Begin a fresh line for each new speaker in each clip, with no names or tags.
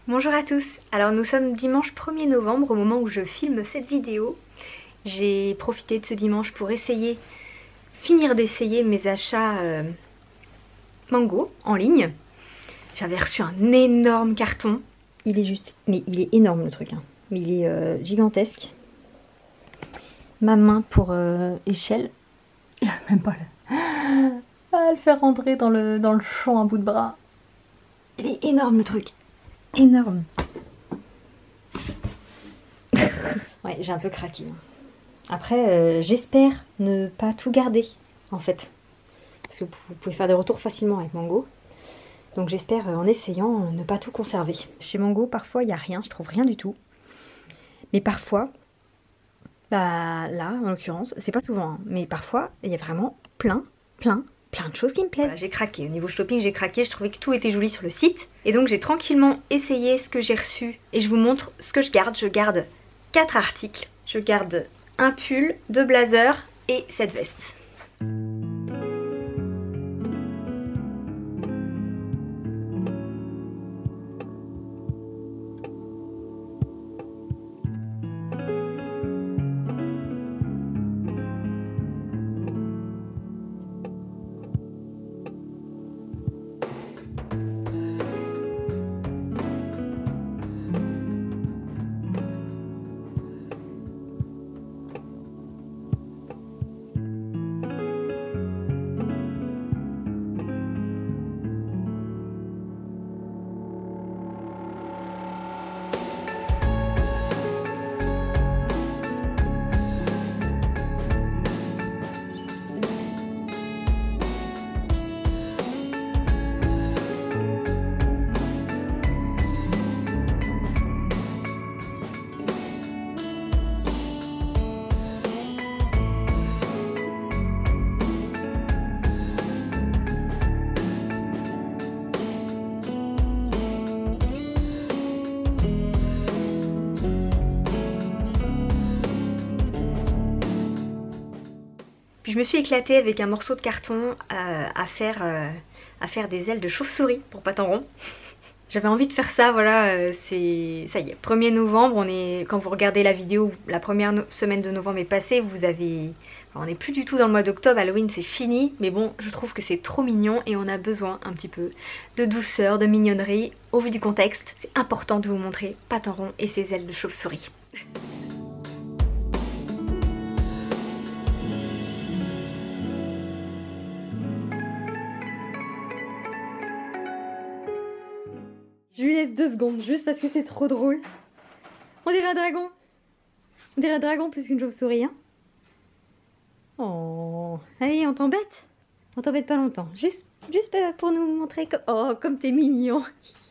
Bonjour à tous, alors nous sommes dimanche 1er novembre au moment où je filme cette vidéo. J'ai profité de ce dimanche pour finir d'essayer mes achats Mango en ligne. J'avais reçu un énorme carton. Il est énorme le truc, hein. Mais il est gigantesque. Ma main pour échelle, j'arrive même pas à le faire rentrer dans le champ à bout de bras. Il est énorme le truc. Énorme. Ouais, j'ai un peu craqué. Après, j'espère ne pas tout garder, en fait. Parce que vous pouvez faire des retours facilement avec Mango. Donc j'espère, en essayant, ne pas tout conserver. Chez Mango, parfois, il n'y a rien. Je trouve rien du tout. Mais parfois, bah là, en l'occurrence, c'est pas souvent, hein, mais parfois, il y a vraiment plein de choses qui me plaisent. Voilà, j'ai craqué. Au niveau shopping, j'ai craqué. Je trouvais que tout était joli sur le site. Et donc, j'ai tranquillement essayé ce que j'ai reçu. Et je vous montre ce que je garde. Je garde 4 articles. Je garde un pull, 2 blazers et cette veste. Puis je me suis éclatée avec un morceau de carton à faire des ailes de chauve-souris pour Patin Rond. J'avais envie de faire ça, voilà, ça y est, 1er novembre, quand vous regardez la vidéo, la première semaine de novembre est passée, on n'est plus du tout dans le mois d'octobre, Halloween c'est fini, mais bon, je trouve que c'est trop mignon et on a besoin un petit peu de douceur, de mignonnerie. Au vu du contexte, c'est important de vous montrer Patin Rond et ses ailes de chauve-souris. Je lui laisse 2 secondes, juste parce que c'est trop drôle. On dirait un dragon. On dirait un dragon plus qu'une chauve-souris, hein. Oh, allez, on t'embête. On t'embête pas longtemps. Juste pour nous montrer que... Oh, comme t'es mignon.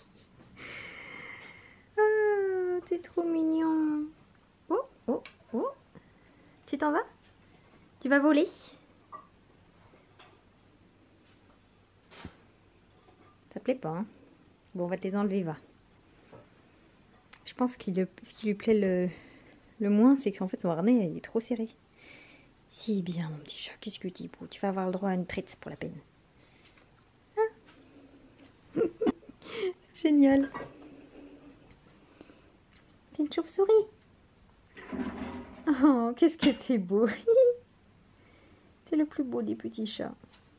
Ah, t'es trop mignon. Oh, oh, oh. Tu t'en vas? Tu vas voler? Ça te plaît pas, hein? Bon, on va te les enlever, va. Je pense ce qui lui plaît le moins, c'est qu'en fait son harnais il est trop serré. Si bien, mon petit chat, qu'est-ce que tu dis? Tu vas avoir le droit à une traite pour la peine. Hein? Génial. T'es une chauve-souris. Oh, qu'est-ce que t'es beau. C'est le plus beau des petits chats.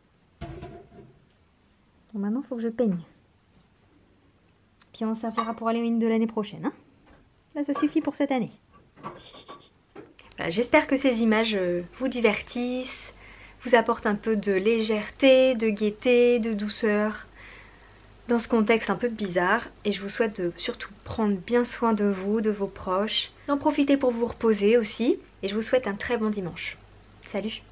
Bon, maintenant, il faut que je peigne. Puis on s'en fera pour Halloween de l'année prochaine. Hein, là, ça suffit pour cette année. Voilà, j'espère que ces images vous divertissent, vous apportent un peu de légèreté, de gaieté, de douceur dans ce contexte un peu bizarre. Et je vous souhaite de surtout prendre bien soin de vous, de vos proches, d'en profiter pour vous reposer aussi. Et je vous souhaite un très bon dimanche. Salut!